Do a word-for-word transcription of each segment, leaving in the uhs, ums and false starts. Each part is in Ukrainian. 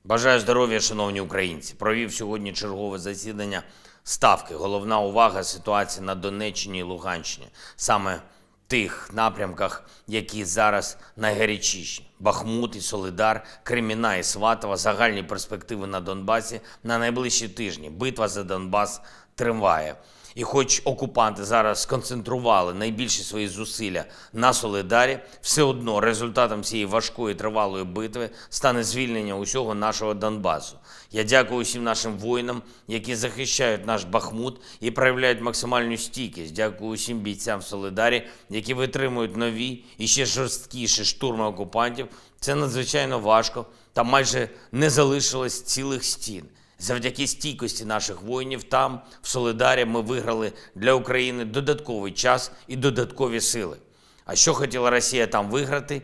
Бажаю здоров'я, шановні українці. Провів сьогодні чергове засідання Ставки. Головна увага – ситуації на Донеччині і Луганщині. Саме в тих напрямках, які зараз найгарячіші. Бахмут і Солидар, Креміна і Сватово, загальні перспективи на Донбасі на найближчі тижні. Битва за Донбас триває. І хоч окупанти зараз сконцентрували найбільші свої зусилля на Солидарі, все одно результатом цієї важкої тривалої битви стане звільнення усього нашого Донбасу. Я дякую усім нашим воїнам, які захищають наш Бахмут і проявляють максимальну стійкість. Дякую усім бійцям в Солидарі, які витримують нові і ще жорсткіші штурми окупантів. Це надзвичайно важко, там майже не залишилось цілих стін. Завдяки стійкості наших воїнів там, в Солидарі, ми виграли для України додатковий час і додаткові сили. А що хотіла Росія там виграти?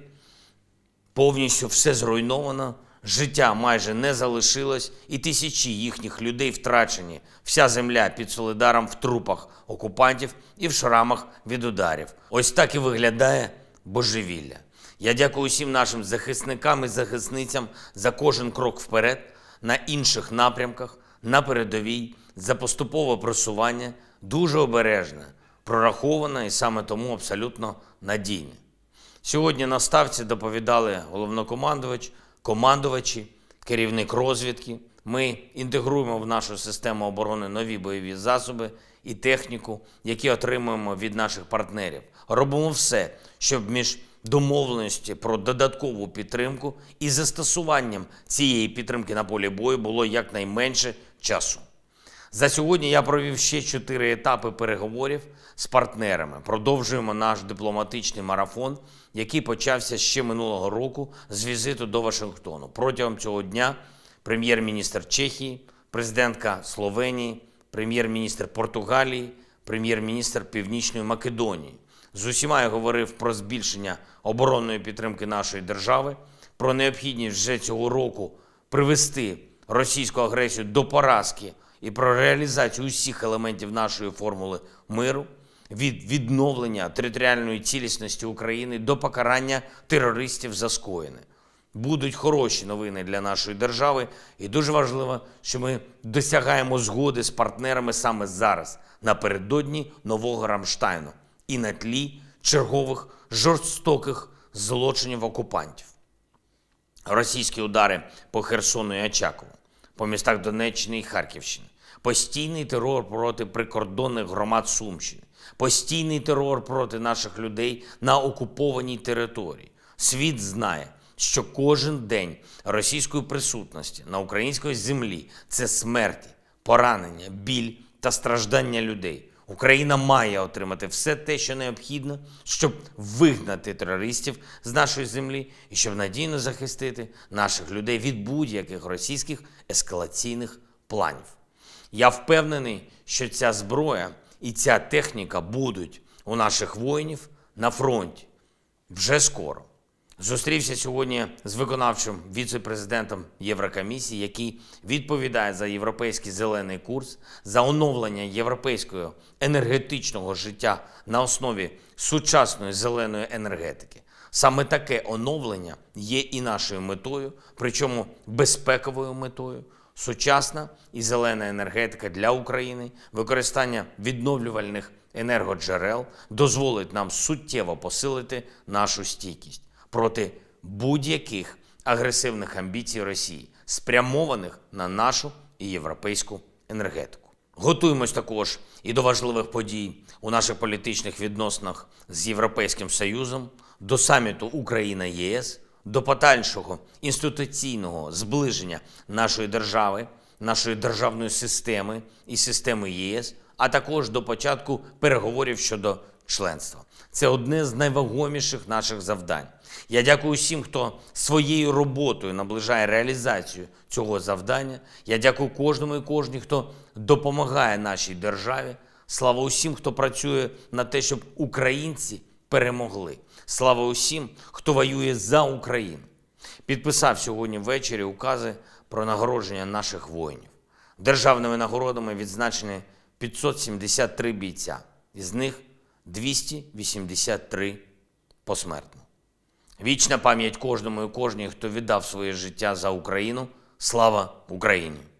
Повністю все зруйновано, життя майже не залишилось, і тисячі їхніх людей втрачені. Вся земля під Солидаром в трупах окупантів і в шрамах від ударів. Ось так і виглядає божевілля. Я дякую усім нашим захисникам і захисницям за кожен крок вперед, на інших напрямках, на передовій, за поступове просування, дуже обережне, прораховане і саме тому абсолютно надійне. Сьогодні на Ставці доповідали головнокомандувач, командувачі, керівник розвідки. Ми інтегруємо в нашу систему оборони нові бойові засоби і техніку, які отримуємо від наших партнерів. Робимо все, щоб між домовленості про додаткову підтримку і застосуванням цієї підтримки на полі бою було якнайменше часу. За сьогодні я провів ще чотири етапи переговорів з партнерами. Продовжуємо наш дипломатичний марафон, який почався ще минулого року з візиту до Вашингтону. Протягом цього дня прем'єр-міністр Чехії, президентка Словенії, прем'єр-міністр Португалії, прем'єр-міністр Північної Македонії. З усіма я говорив про збільшення оборонної підтримки нашої держави, про необхідність вже цього року привести російську агресію до поразки і про реалізацію усіх елементів нашої формули миру, від відновлення територіальної цілісності України до покарання терористів за скоєне. Будуть хороші новини для нашої держави, і дуже важливо, що ми досягаємо згоди з партнерами саме зараз, напередодні нового Рамштайну і на тлі чергових жорстоких злочинів окупантів. Російські удари по Херсону і Очакову, по містах Донеччини і Харківщини, постійний терор проти прикордонних громад Сумщини, постійний терор проти наших людей на окупованій території. Світ знає, що кожен день російської присутності на українській землі – це смерті, поранення, біль та страждання людей. Україна має отримати все те, що необхідно, щоб вигнати терористів з нашої землі і щоб надійно захистити наших людей від будь-яких російських ескалаційних планів. Я впевнений, що ця зброя і ця техніка будуть у наших воїнів на фронті вже скоро. Зустрівся сьогодні з виконавчим віце-президентом Єврокомісії, який відповідає за європейський зелений курс, за оновлення європейського енергетичного життя на основі сучасної зеленої енергетики. Саме таке оновлення є і нашою метою, причому безпековою метою. Сучасна і зелена енергетика для України, використання відновлювальних енергоджерел дозволить нам суттєво посилити нашу стійкість проти будь-яких агресивних амбіцій Росії, спрямованих на нашу і європейську енергетику. Готуємось також і до важливих подій у наших політичних відносинах з Європейським Союзом, до саміту Україна-ЄС, до подальшого інституційного зближення нашої держави, нашої державної системи і системи ЄС, а також до початку переговорів щодо членства. Це одне з найвагоміших наших завдань. Я дякую всім, хто своєю роботою наближає реалізацію цього завдання. Я дякую кожному і кожній, хто допомагає нашій державі. Слава усім, хто працює на те, щоб українці перемогли. Слава усім, хто воює за Україну. Підписав сьогодні ввечері укази про нагородження наших воїнів. Державними нагородами відзначені п'ятсот сімдесят три бійця, із них двісті вісімдесят три посмертно. Вічна пам'ять кожному і кожній, хто віддав своє життя за Україну. Слава Україні!